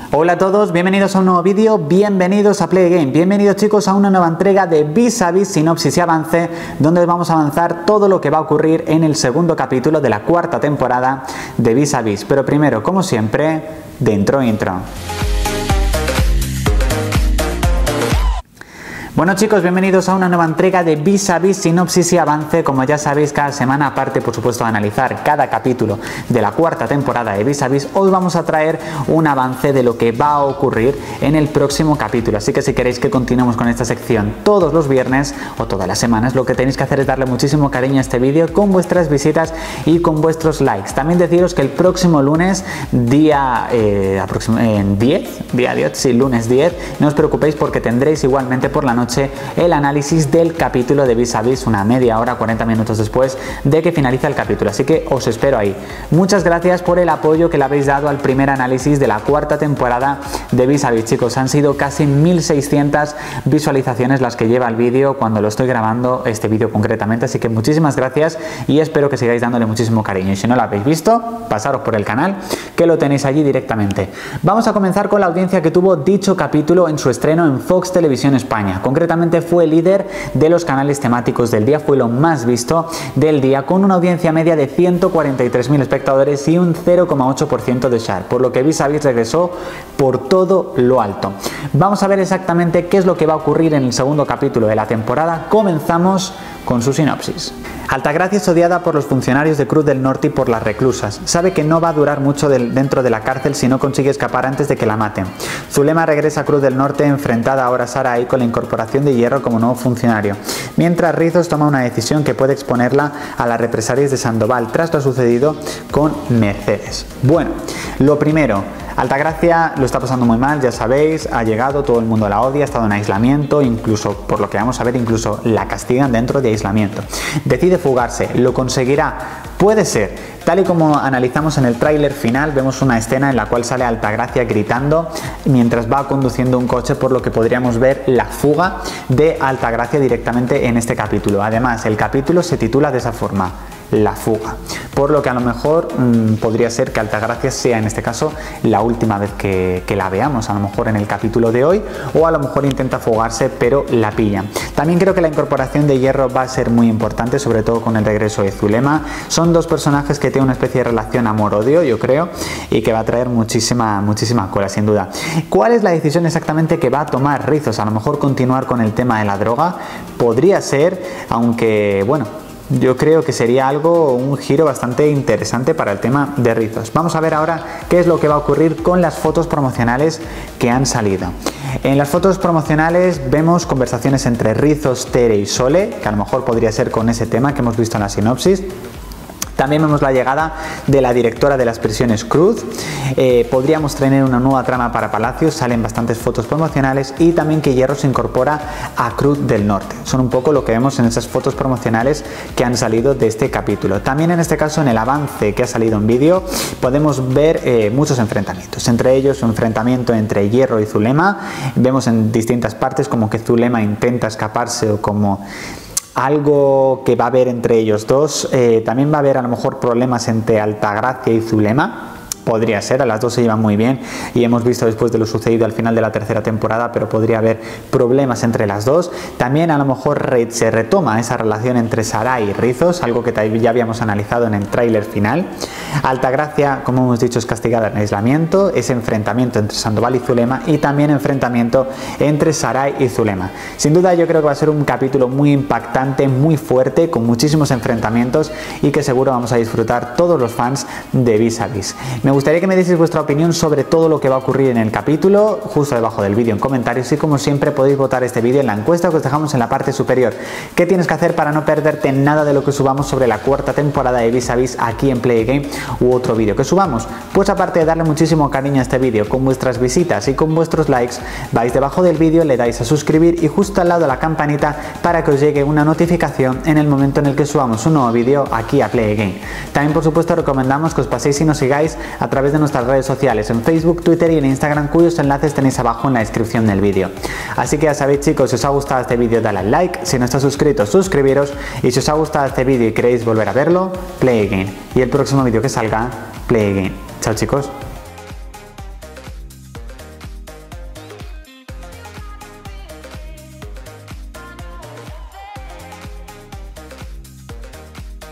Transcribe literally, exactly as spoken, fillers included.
Hola a todos, bienvenidos a un nuevo vídeo, bienvenidos a Play Game, bienvenidos chicos a una nueva entrega de Vis a Vis Sinopsis y Avance, donde vamos a avanzar todo lo que va a ocurrir en el segundo capítulo de la cuarta temporada de Vis a Vis. Pero primero, como siempre, dentro intro. Bueno chicos, bienvenidos a una nueva entrega de Vis a Vis Sinopsis y Avance. Como ya sabéis, cada semana, aparte por supuesto de analizar cada capítulo de la cuarta temporada de Vis a Vis, hoy vamos a traer un avance de lo que va a ocurrir en el próximo capítulo. Así que si queréis que continuemos con esta sección todos los viernes o todas las semanas, lo que tenéis que hacer es darle muchísimo cariño a este vídeo con vuestras visitas y con vuestros likes. También deciros que el próximo lunes, día eh, en diez, día diez, sí, lunes diez, no os preocupéis porque tendréis igualmente por la noche el análisis del capítulo de Vis a Vis, una media hora, cuarenta minutos después de que finaliza el capítulo, así que os espero ahí. Muchas gracias por el apoyo que le habéis dado al primer análisis de la cuarta temporada de Vis a Vis, chicos. Han sido casi mil seiscientas visualizaciones las que lleva el vídeo cuando lo estoy grabando, este vídeo concretamente, así que muchísimas gracias y espero que sigáis dándole muchísimo cariño. Y si no lo habéis visto, pasaros por el canal que lo tenéis allí directamente. Vamos a comenzar con la audiencia que tuvo dicho capítulo en su estreno en Fox Televisión España. Concretamente fue el líder de los canales temáticos del día, fue lo más visto del día, con una audiencia media de ciento cuarenta y tres mil espectadores y un cero coma ocho por ciento de share, por lo que Vis a Vis regresó por todo lo alto. Vamos a ver exactamente qué es lo que va a ocurrir en el segundo capítulo de la temporada. Comenzamos con su sinopsis. Altagracia es odiada por los funcionarios de Cruz del Norte y por las reclusas. Sabe que no va a durar mucho del, dentro de la cárcel si no consigue escapar antes de que la maten. Zulema regresa a Cruz del Norte enfrentada ahora a Sarai con la incorporación de Hierro como nuevo funcionario, mientras Rizos toma una decisión que puede exponerla a las represalias de Sandoval tras lo sucedido con Mercedes. Bueno, lo primero, Altagracia lo está pasando muy mal, ya sabéis, ha llegado, todo el mundo la odia, ha estado en aislamiento, incluso, por lo que vamos a ver, incluso la castigan dentro de aislamiento. Decide fugarse, ¿lo conseguirá? Puede ser. Tal y como analizamos en el tráiler final, vemos una escena en la cual sale Altagracia gritando mientras va conduciendo un coche, por lo que podríamos ver la fuga de Altagracia directamente en este capítulo. Además, el capítulo se titula de esa forma: La fuga, por lo que a lo mejor mmm, podría ser que Altagracia sea en este caso la última vez que, que la veamos, a lo mejor en el capítulo de hoy, o a lo mejor intenta fugarse pero la pillan. También creo que la incorporación de Hierro va a ser muy importante, sobre todo con el regreso de Zulema. Son dos personajes que tienen una especie de relación amor-odio, yo creo, y que va a traer muchísima, muchísima cola, sin duda. ¿Cuál es la decisión exactamente que va a tomar Rizos? A lo mejor continuar con el tema de la droga, podría ser, aunque bueno, yo creo que sería algo, un giro bastante interesante para el tema de Rizos. Vamos a ver ahora qué es lo que va a ocurrir con las fotos promocionales que han salido. En las fotos promocionales vemos conversaciones entre Rizos, Tere y Sole, que a lo mejor podría ser con ese tema que hemos visto en la sinopsis. También vemos la llegada de la directora de las prisiones, Cruz. Eh, podríamos tener una nueva trama para Palacios, salen bastantes fotos promocionales, y también que Hierro se incorpora a Cruz del Norte. Son un poco lo que vemos en esas fotos promocionales que han salido de este capítulo. También en este caso, en el avance que ha salido en vídeo, podemos ver eh, muchos enfrentamientos. Entre ellos, un enfrentamiento entre Hierro y Zulema. Vemos en distintas partes como que Zulema intenta escaparse o como algo que va a haber entre ellos dos. Eh, también va a haber a lo mejor problemas entre Altagracia y Zulema. Podría ser, a las dos se llevan muy bien y hemos visto después de lo sucedido al final de la tercera temporada, pero podría haber problemas entre las dos. También a lo mejor re se retoma esa relación entre Sarai y Rizos, algo que ya habíamos analizado en el tráiler final. Altagracia, como hemos dicho, es castigada en aislamiento, ese enfrentamiento entre Sandoval y Zulema, y también enfrentamiento entre Sarai y Zulema. Sin duda yo creo que va a ser un capítulo muy impactante, muy fuerte, con muchísimos enfrentamientos y que seguro vamos a disfrutar todos los fans de Vis a Vis. Me gustaría que me deis vuestra opinión sobre todo lo que va a ocurrir en el capítulo justo debajo del vídeo en comentarios, y como siempre podéis votar este vídeo en la encuesta que os dejamos en la parte superior. ¿Qué tienes que hacer para no perderte nada de lo que subamos sobre la cuarta temporada de Vis a Vis aquí en Play Game u otro vídeo que subamos? Pues aparte de darle muchísimo cariño a este vídeo con vuestras visitas y con vuestros likes, vais debajo del vídeo, le dais a suscribir y justo al lado la campanita para que os llegue una notificación en el momento en el que subamos un nuevo vídeo aquí a Play Game. También por supuesto recomendamos que os paséis y nos sigáis a través de nuestras redes sociales en Facebook, Twitter y en Instagram, cuyos enlaces tenéis abajo en la descripción del vídeo. Así que ya sabéis chicos, si os ha gustado este vídeo dale al like, si no estáis suscritos suscribiros, y si os ha gustado este vídeo y queréis volver a verlo, Play Again, y el próximo vídeo que salga, Play Again. Chao chicos.